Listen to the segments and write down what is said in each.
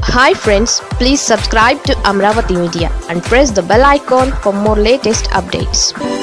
Hi friends, please subscribe to Amaravathi Media and press the bell icon for more latest updates.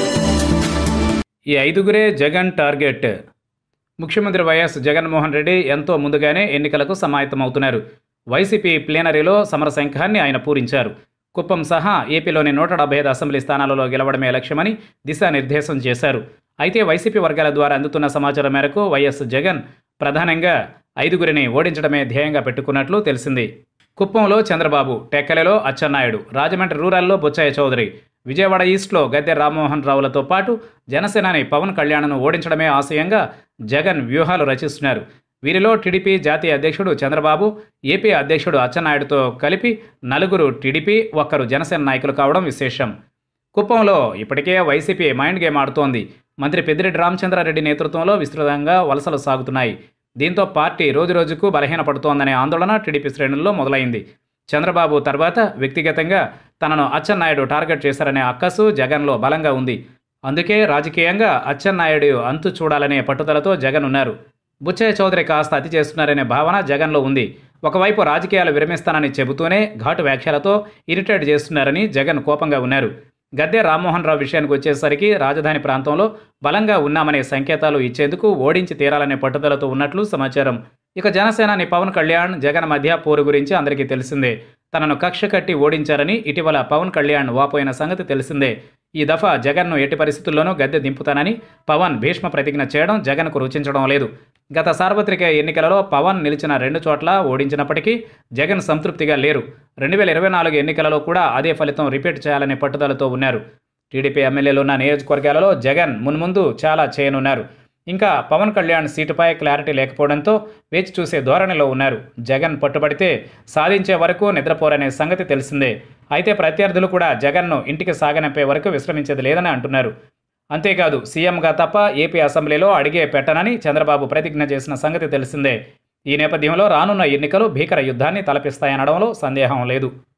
ఈ ఐదుగురే Jagan target. ముఖ్యమంత్రి వైఎస్ జగన్మోహన్ రెడ్డి ఎంతో ముందుగానే ఎన్నికలకు సమాయత్తమవుతున్నారు. వైసీపీ ప్లీనరీలో సమరశంఖాన్ని ఆయన పూరించారు. కుప్పం సహా ఏపీలోని 175 అసెంబ్లీ స్థానాలలో గెలవడమే లక్ష్యమని దిశానిర్దేశం చేశారు. అయితే వైసీపీ వర్గాల ద్వారా అందుతున్న సమాచారం మేరకు వైఎస్ జగన్ ప్రధానంగా ఐదుగురిని ఓడించడమే ధ్యేయంగా పెట్టుకున్నట్లు తెలిసింది. కుప్పంలో చంద్రబాబు, టెక్కలిలో అచ్చెన్నాయుడు, రాజమండ్రి రూరల్లో బుచ్చయ్య చౌదరి, విజయవాడ ఈస్ట్లో గద్దె రామ్మోహన్ రావులతో పాటు జనసేనాని పవన్ కళ్యాణ్ను ఓడించడమే ఆశయంగా జగన్ వ్యూహాలు రచిస్తున్నారు. వీరిలో టీడీపీ జాతీయ అధ్యక్షుడు చంద్రబాబు, ఏపీ అధ్యక్షుడు అచ్చెన్నాయుడుతో కలిపి నలుగురు టీడీపీ, ఒక్కరు జనసేన నాయకులు కావడం విశేషం. కుప్పంలో ఇప్పటికే వైసీపీ మైండ్ గేమ్ ఆడుతోంది. మంత్రి పెద్దిరెడ్డి రామచంద్రారెడ్డి నేతృత్వంలో విస్తృతంగా వలసలు సాగుతున్నాయి. దీంతో పార్టీ రోజురోజుకు బలహీనపడుతోందనే ఆందోళన టీడీపీ శ్రేణుల్లో మొదలైంది. చంద్రబాబు తర్వాత వ్యక్తిగతంగా తనను అచ్చెన్నాయుడు టార్గెట్ చేశారనే అక్కసు జగన్లో బలంగా ఉంది. అందుకే రాజకీయంగా అచ్చెన్నాయుడు అంతు చూడాలనే పట్టుదలతో జగన్ ఉన్నారు. బుచ్చయ్య చౌదరి కాస్త అతి చేస్తున్నారనే భావన జగన్లో ఉంది. ఒకవైపు రాజకీయాలు విరమిస్తానని చెబుతూనే ఘాటు వ్యాఖ్యలతో ఇరిటేట్ చేస్తున్నారని జగన్ కోపంగా ఉన్నారు. గద్దె రామ్మోహన్ రావు విషయానికి వచ్చేసరికి రాజధాని ప్రాంతంలో బలంగా ఉన్నామనే సంకేతాలు ఇచ్చేందుకు ఓడించి తీరాలనే పట్టుదలతో ఉన్నట్లు సమాచారం. ఇక జనసేనాని పవన్ కళ్యాణ్, జగన్ మధ్య పోరు గురించి అందరికీ తెలిసిందే. తనను కక్ష కట్టి ఓడించారని ఇటీవల పవన్ కళ్యాణ్ వాపోయిన సంగతి తెలిసిందే. ఈ దఫా జగన్ను ఎట్టి పరిస్థితుల్లోనూ గద్దె దింపుతానని పవన్ భీష్మ ప్రతిజ్ఞ చేయడం జగన్కు రుచించడం లేదు. గత సార్వత్రిక ఎన్నికలలో పవన్ నిలిచిన 2 చోట్ల ఓడించినప్పటికీ జగన్ సంతృప్తిగా లేరు. 2024 ఎన్నికలలో కూడా అదే ఫలితం రిపీట్ చేయాలనే పట్టుదలతో ఉన్నారు. టీడీపీ ఎమ్మెల్యేలు ఉన్న నియోజకవర్గాలలో జగన్ మున్ముందు చాలా చేయనున్నారు. ఇంకా పవన్ కళ్యాణ్ సీటుపై క్లారిటీ లేకపోవడంతో వేచి చూసే ధోరణిలో ఉన్నారు. జగన్ పట్టుబడితే సాధించే వరకు నిద్రపోరనే సంగతి తెలిసిందే. అయితే ప్రత్యర్థులు కూడా జగన్ను ఇంటికి సాగనంపే వరకు విశ్రమించేది లేదని అంటున్నారు. అంతేకాదు సీఎంగా తప్ప ఏపీ అసెంబ్లీలో అడిగే పెట్టనని చంద్రబాబు ప్రతిజ్ఞ చేసిన సంగతి తెలిసిందే. ఈ నేపథ్యంలో రానున్న ఎన్నికలు భీకర యుద్ధాన్ని తలపిస్తాయనడంలో సందేహం లేదు.